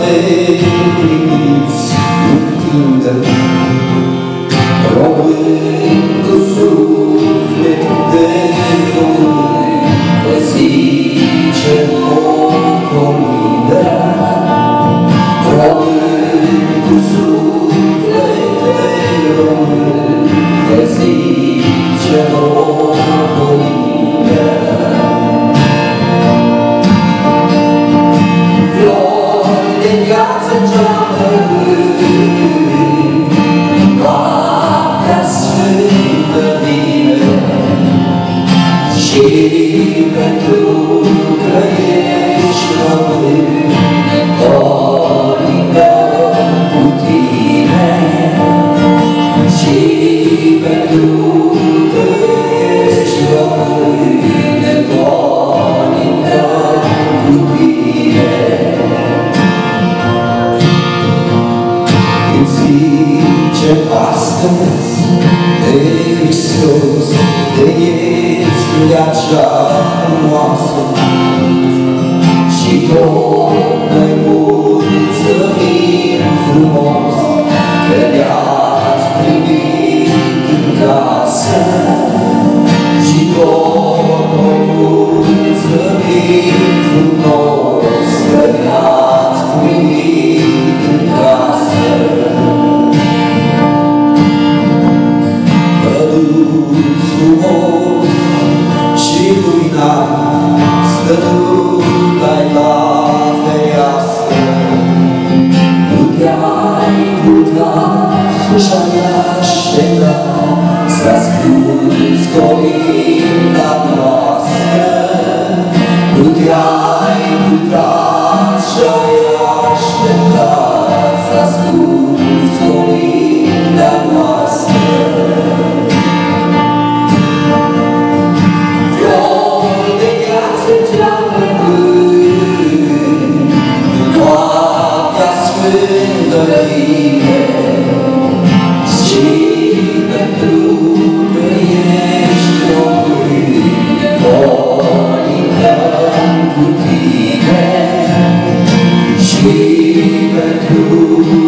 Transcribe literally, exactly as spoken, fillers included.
primiți întindă, români cu suflet de români, că zice ocolindă. Români cu suflet de români, că zice ocolindă. Flori de viață geamă rând, noaptea sfântă vine, și pentru că ești român, colindă cu tine. Și pentru că ești român, colindă cu tine. Îți zice astăzi de Hristos, de viețile cea frumoasă, și tot mai mulțumim frumos că ne-ați primit în casă. Și tot mai mulțumim frumos că ne-ați primit în casă. Păduți frumos și luminat, stătutai la fereastră, nu te-ai putea și-ai aștepta să asculți colinda noastră. Nu te-ai putea și-ai aștepta să asculți colinda noastră. Flori de viață geamă rând, noaptea sfântă vine, și pentru că ești român, colindă cu tine. Și pentru